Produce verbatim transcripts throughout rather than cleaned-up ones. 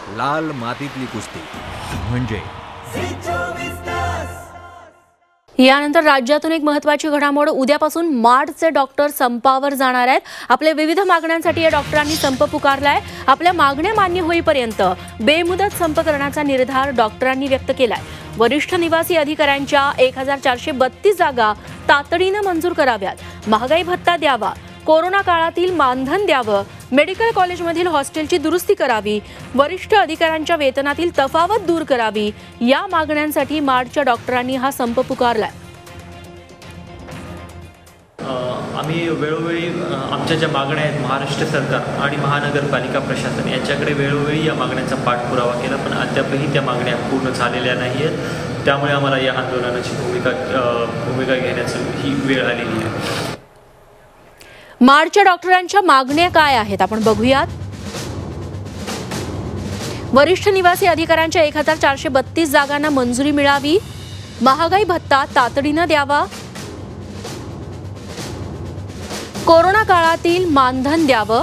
लाल मातीतली कुस्ती म्हणजे यानंतर राज्यातून एक महत्त्वाची घडामोड उद्यापासून मार्डचे डॉक्टर संपावर जाणार आहेत। आपल्या विविध मागण्यांसाठी या डॉक्टरांनी संप पुकारलाय। आपल्या मागण्या मान्य होईपर्यंत बेमुदत संप करण्याचा निर्धार डॉक्टरांनी व्यक्त केलाय। वरिष्ठ निवासी अधिकाऱ्यांच्या एक हजार चारशे बत्तीस जागा तातडीने मंजूर कराव्यात, महागाई भत्ता द्यावा, कोरोना काळातील मानधन द्यावं, मेडिकल कॉलेजमधील हॉस्टेलची दुरुस्ती करावी, वरिष्ठ अधिकाऱ्यांच्या वेतनातील तफावत दूर करावी, या मागण्यांसाठी मार्डच्या डॉक्टरांनी हा संप पुकारलाय। आम्ही वेळोवेळी आमच्या ज्या मागण्या आहेत महाराष्ट्र सरकार आणि महानगरपालिका प्रशासन यांच्याकडे वेळोवेळी या मागण्यांचा पाठपुरावा केला, पण अद्यापही त्या मागण्या पूर्ण झालेल्या नाही आहेत। त्यामुळे आम्हाला या आंदोलनाची भूमिका भूमिका घेण्याची ही वेळ आलेली आहे। मार्डच्या डॉक्टरांच्या मागण्या काय आहेत आपण बघूयात। वरिष्ठ निवासी अधिकाऱ्यांच्या एक हजार चारशे बत्तीस जागांना मंजुरी मिळावी, महागाई भत्ता तातडीने द्यावा, कोरोना काळातील मानधन द्यावं,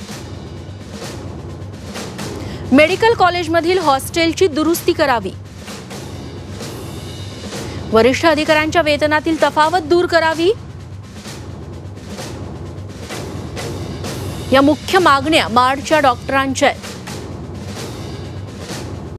मेडिकल कॉलेजमधील हॉस्टेलची दुरुस्ती करावी, वरिष्ठ अधिकाऱ्यांच्या वेतनातील तफावत दूर करावी, या मुख्य मागण्या मार्डच्या डॉक्टरांच्या आहेत।